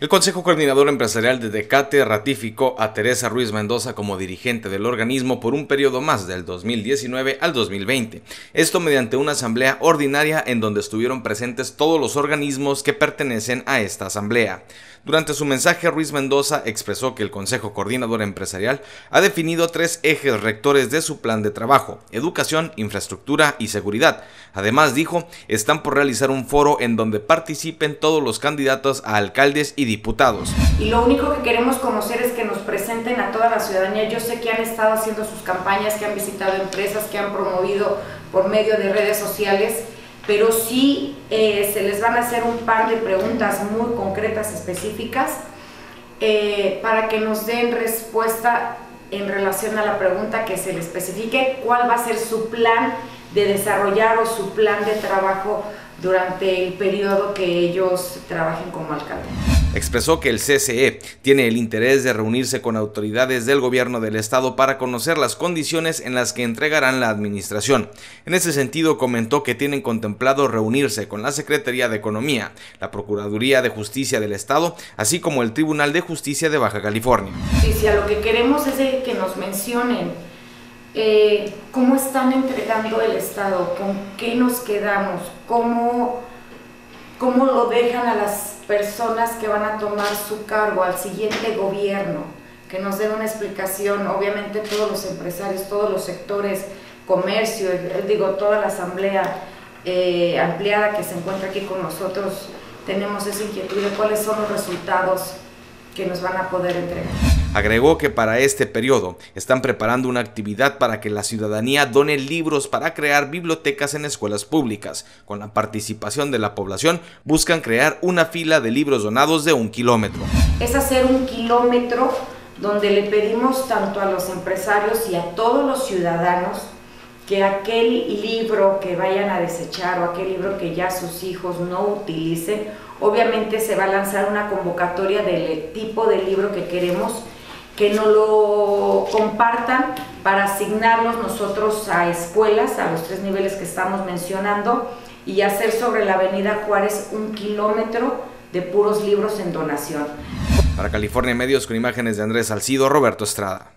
El Consejo Coordinador Empresarial de Tecate ratificó a Teresa Ruiz Mendoza como dirigente del organismo por un periodo más del 2019 al 2020. Esto mediante una asamblea ordinaria en donde estuvieron presentes todos los organismos que pertenecen a esta asamblea. Durante su mensaje, Ruiz Mendoza expresó que el Consejo Coordinador Empresarial ha definido 3 ejes rectores de su plan de trabajo: educación, infraestructura y seguridad. Además, dijo, están por realizar un foro en donde participen todos los candidatos a alcaldes y diputados. Y lo único que queremos conocer es que nos presenten a toda la ciudadanía. Yo sé que han estado haciendo sus campañas, que han visitado empresas, que han promovido por medio de redes sociales, pero sí se les van a hacer un par de preguntas muy concretas, específicas, para que nos den respuesta en relación a la pregunta, que se les especifique cuál va a ser su plan de desarrollar o su plan de trabajo durante el periodo que ellos trabajen como alcalde. Expresó que el CCE tiene el interés de reunirse con autoridades del gobierno del estado para conocer las condiciones en las que entregarán la administración. En ese sentido, comentó que tienen contemplado reunirse con la Secretaría de Economía, la Procuraduría de Justicia del estado, así como el Tribunal de Justicia de Baja California. Y si a lo que queremos es que nos mencionen cómo están entregando el estado, con qué nos quedamos, cómo lo dejan a las personas que van a tomar su cargo al siguiente gobierno, que nos den una explicación. Obviamente todos los empresarios, todos los sectores, comercio, toda la asamblea ampliada que se encuentra aquí con nosotros, tenemos esa inquietud de cuáles son los resultados que nos van a poder entregar. Agregó que para este periodo están preparando una actividad para que la ciudadanía done libros para crear bibliotecas en escuelas públicas. Con la participación de la población, buscan crear una fila de libros donados de 1 kilómetro. Es hacer 1 kilómetro donde le pedimos tanto a los empresarios y a todos los ciudadanos que aquel libro que vayan a desechar o aquel libro que ya sus hijos no utilicen, obviamente se va a lanzar una convocatoria del tipo de libro que queremos, que nos lo compartan para asignarlos nosotros a escuelas, a los 3 niveles que estamos mencionando, y hacer sobre la avenida Juárez 1 kilómetro de puros libros en donación. Para California Medios, con imágenes de Andrés Salcido, Roberto Estrada.